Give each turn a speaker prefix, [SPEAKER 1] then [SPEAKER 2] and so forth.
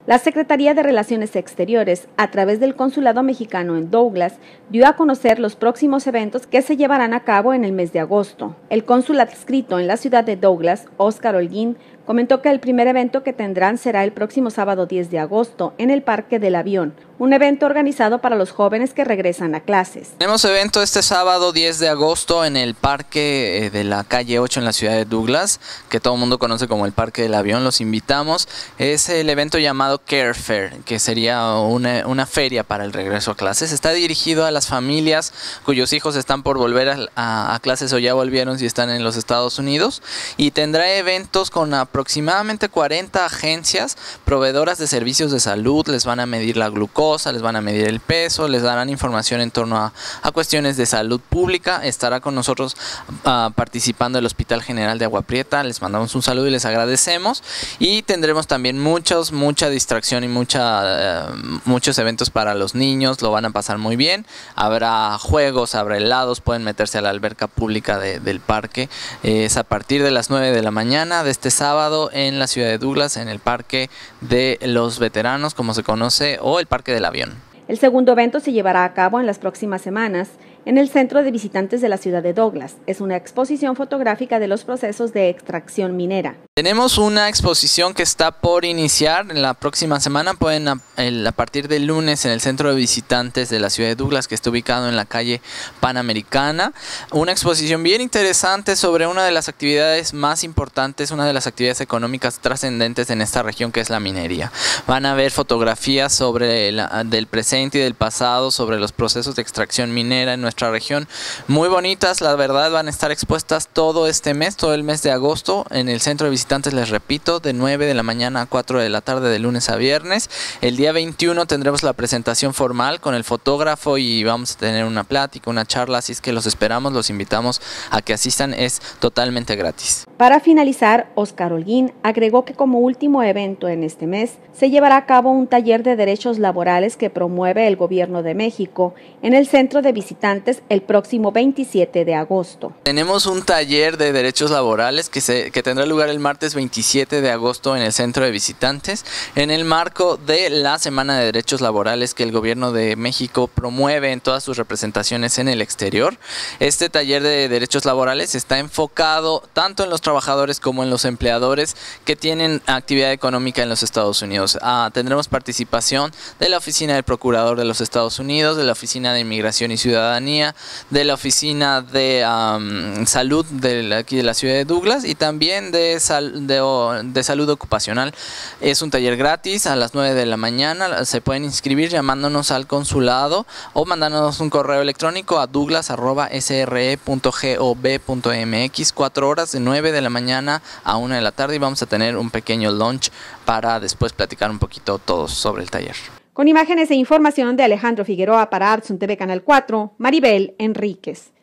[SPEAKER 1] La Secretaría de Relaciones Exteriores, a través del Consulado Mexicano en Douglas, dio a conocer los próximos eventos que se llevarán a cabo en el mes de agosto. El cónsul adscrito en la ciudad de Douglas, Óscar Holguín, comentó que el primer evento que tendrán será el próximo sábado 10 de agosto en el Parque del Avión, un evento organizado para los jóvenes que regresan a clases.
[SPEAKER 2] Tenemos evento este sábado 10 de agosto en el Parque de la calle 8 en la ciudad de Douglas, que todo el mundo conoce como el Parque del Avión. Los invitamos. Es el evento llamado Care Fair, que sería una feria para el regreso a clases. Está dirigido a las familias cuyos hijos están por volver a clases o ya volvieron si están en los Estados Unidos, y tendrá eventos con aproximadamente 40 agencias proveedoras de servicios de salud. Les van a medir la glucosa, les van a medir el peso, les darán información en torno a cuestiones de salud pública. Estará con nosotros participando el Hospital General de Agua Prieta. Les mandamos un saludo y les agradecemos. Y tendremos también mucha distracción y muchos eventos para los niños. Lo van a pasar muy bien. Habrá juegos, habrá helados, pueden meterse a la alberca pública del parque. Es a partir de las 9 de la mañana de este sábado en la ciudad de Douglas, en el Parque de los Veteranos, como se conoce, o el Parque del Avión.
[SPEAKER 1] El segundo evento se llevará a cabo en las próximas semanas en el Centro de Visitantes de la ciudad de Douglas. Es una exposición fotográfica de los procesos de extracción minera.
[SPEAKER 2] Tenemos una exposición que está por iniciar en la próxima semana. Pueden a partir del lunes en el Centro de Visitantes de la ciudad de Douglas, que está ubicado en la calle Panamericana. Una exposición bien interesante sobre una de las actividades más importantes, una de las actividades económicas trascendentes en esta región, que es la minería. Van a ver fotografías sobre del presente y del pasado, sobre los procesos de extracción minera en nuestra región, muy bonitas. La verdad, van a estar expuestas todo este mes, todo el mes de agosto, en el Centro de Visitantes, les repito, de 9 de la mañana a 4 de la tarde, de lunes a viernes. El día 21 tendremos la presentación formal con el fotógrafo y vamos a tener una plática, una charla, así es que los esperamos, los invitamos a que asistan, es totalmente gratis.
[SPEAKER 1] Para finalizar, Óscar Holguín agregó que como último evento en este mes se llevará a cabo un taller de derechos laborales que promueve el Gobierno de México en el Centro de Visitantes el próximo 27 de agosto.
[SPEAKER 2] Tenemos un taller de derechos laborales que tendrá lugar el martes 27 de agosto en el Centro de Visitantes, en el marco de la Semana de Derechos Laborales que el Gobierno de México promueve en todas sus representaciones en el exterior. Este taller de derechos laborales está enfocado tanto en los trabajadores como en los empleadores que tienen actividad económica en los Estados Unidos. Tendremos participación de la Oficina del Procurador de los Estados Unidos, de la Oficina de Inmigración y Ciudadanía, de la Oficina de Salud aquí de la ciudad de Douglas, y también de salud ocupacional. Es un taller gratis a las 9 de la mañana. Se pueden inscribir llamándonos al consulado o mandándonos un correo electrónico a douglas@sre.gov.mx. 4 horas de 9 de la mañana a 1 de la tarde, y vamos a tener un pequeño lunch para después platicar un poquito todos sobre el taller.
[SPEAKER 1] Con imágenes e información de Alejandro Figueroa para Artsun TV Canal 4, Maribel Enríquez.